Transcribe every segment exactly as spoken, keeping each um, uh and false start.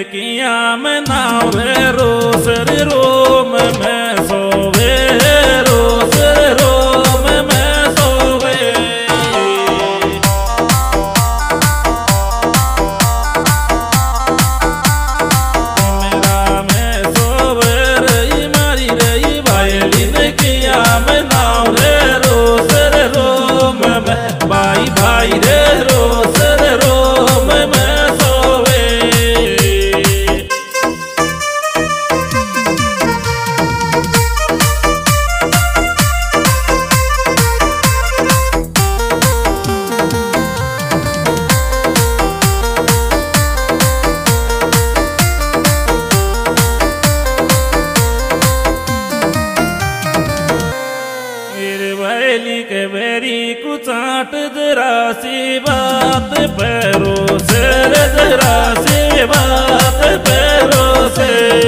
किया में नाव रे रोस रे रोम में सोवे रोस रे रोम में सोवे मेरा में सोवे रही मारी रही भाईली ने किया में नाव रे रोस रे रोम में भाई भाई रे रोस रे रोम में सोवे के बेरी कुचाट जरा सी बात पैरो से जरा सी बात पैरो से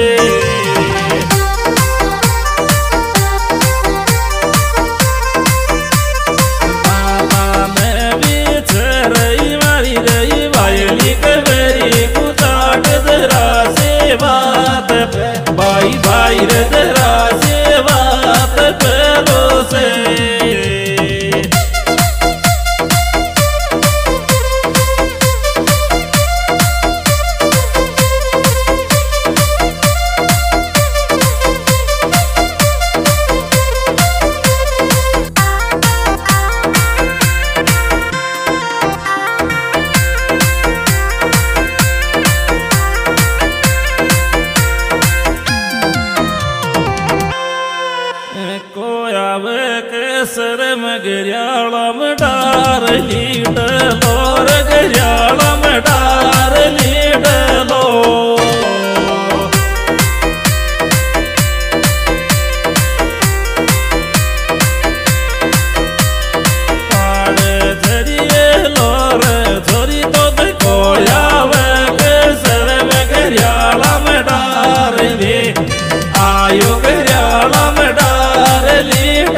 मामा में भी रही मारी रही भाईली के बेरी कुचाट जरा सी बात भाई भाई रे जरा सी बात पैरो से सर में गरियाला में डार लीड लोर गरियाला में डार लीड लो पाड़े झरिए लोर झोरी तो देखो यावे के सर में गरियाला में डार ली आयो गरियाला में डार लीड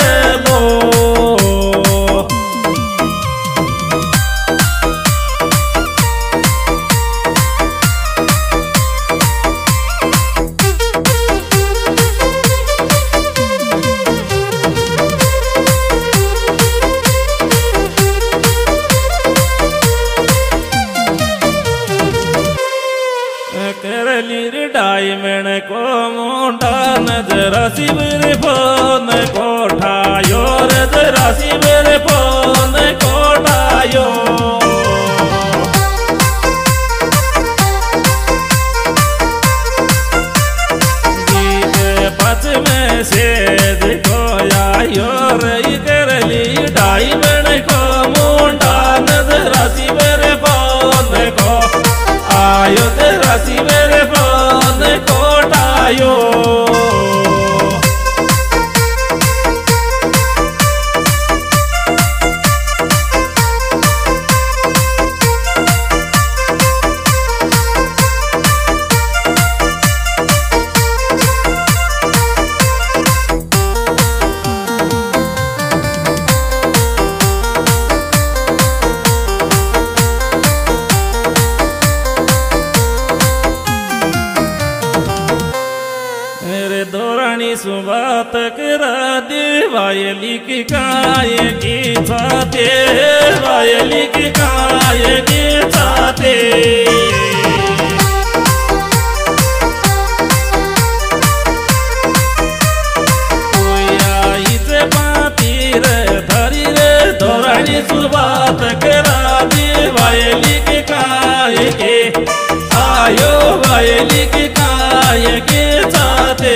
डायमंड को मोटा नजरा शिविर फोन कोठायो रे जरा शिविर फोन कोठायो गीत पच में से देखो आयो रे करली डायमंड को मोटा नजरा शिविर फोन को आयो तेरा शिविर फोन कोटायो सुबात करा दे वायली की काय की छाते वायली की काय की छाते कोई आई से बाती रे धरी रे धोरानी सुबात करा दे वायली की काय के आयो वायली की काय के छाते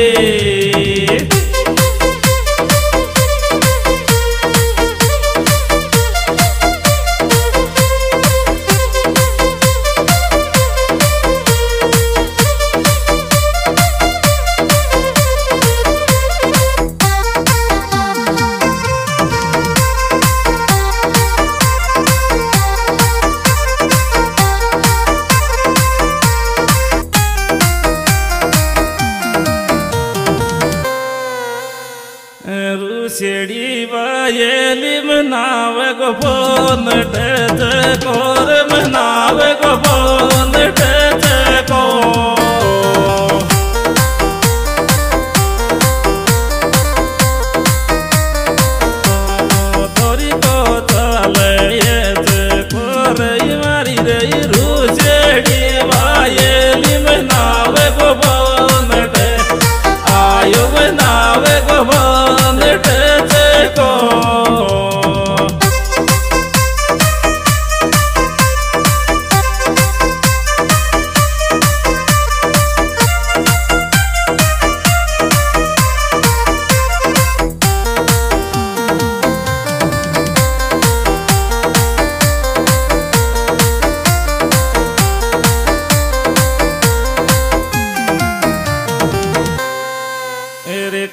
शेड़ी वायली मनाव गो फोन टेच कोर मनाव गो फोन टेच को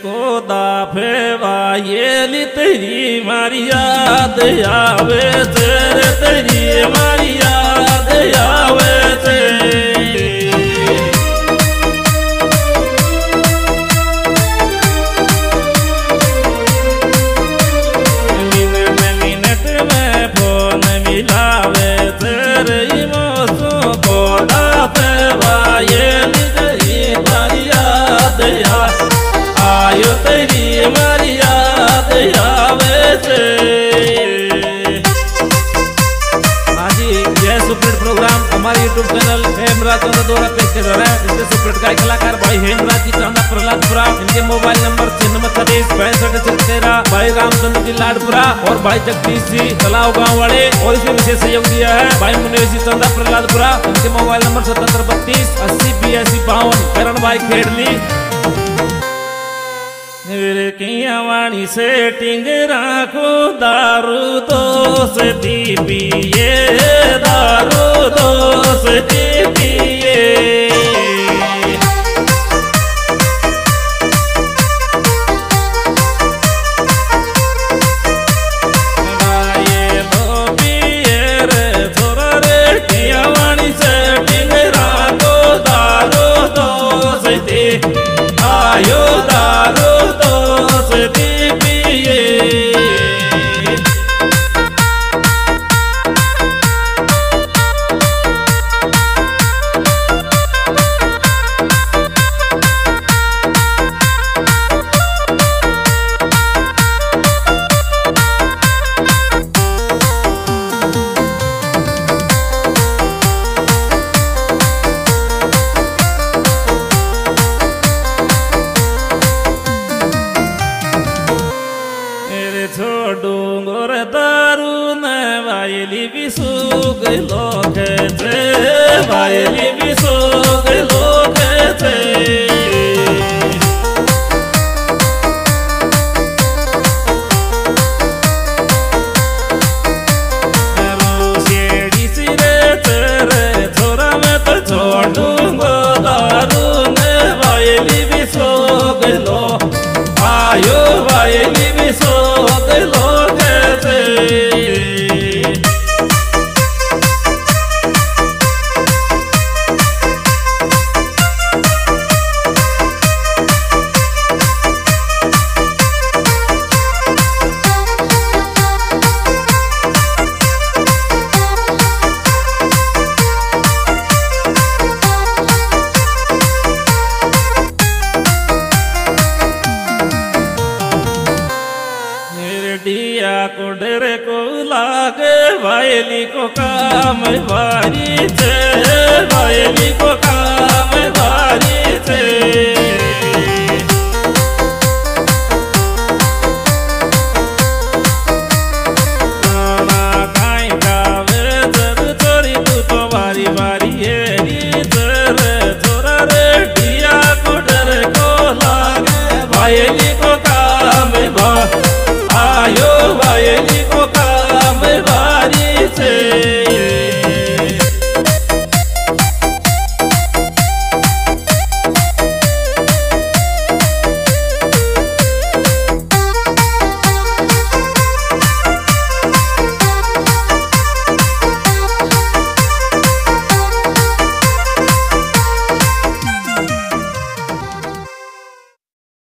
को दाफे वायेली तेरी मारी याद आवे तेरे तेरी मारी याद आवे तेरे मिनट मिनट में फोन मिलावे तेरे मौसों को दाफे वायेली तेरी मारी याद आयो तेरी मारी याद आवे से। हाँ जी, यह सुपरहिट प्रोग्राम हमारे यूट्यूब चैनल हेमराज चंदा द्वारा पेश किया जा रहा है। इसके सुपरहिट का कलाकार भाई हेमराज जी चंदा प्रहलादपुरा, इनके मोबाइल नंबर छिन्नवे छत्तीस पैंसठ तेरह, भाई रामचंद्र जी लाडपुरा और भाई जगदीश जी तलाव गाँव वाले, और इसमें विशेष सहयोग दिया है भाई मुनेश जी चंदा प्रहलादपुरा, इनके मोबाइल नंबर सतहत्तर बत्तीस अस्सी बियासी बावन, करण भाई खेड़ली वाणी सेटिंग राखो दारू दोस्त पिए दारू दोस्त पिए वाणी सेटिंग राखो दारू दोस्त आयो दारू डोंगर दारू न वायली विसुग लोग थे वायली विसुग लोग थे रोशेड़ी सिरे तेरे थोड़ा मैं तो छोड़ दूंगा दारू न वायली विसुग लो आयो वायली विसुग लो दिया को डरे को लागे वायली को काम भारी थे वायली को काम भारी थे खाना खाई खावे जब चोरी तू तो बारी बारी है तेरे थोड़ा रे दिया को डरे को लागे वायली को काम भारी आयो वायली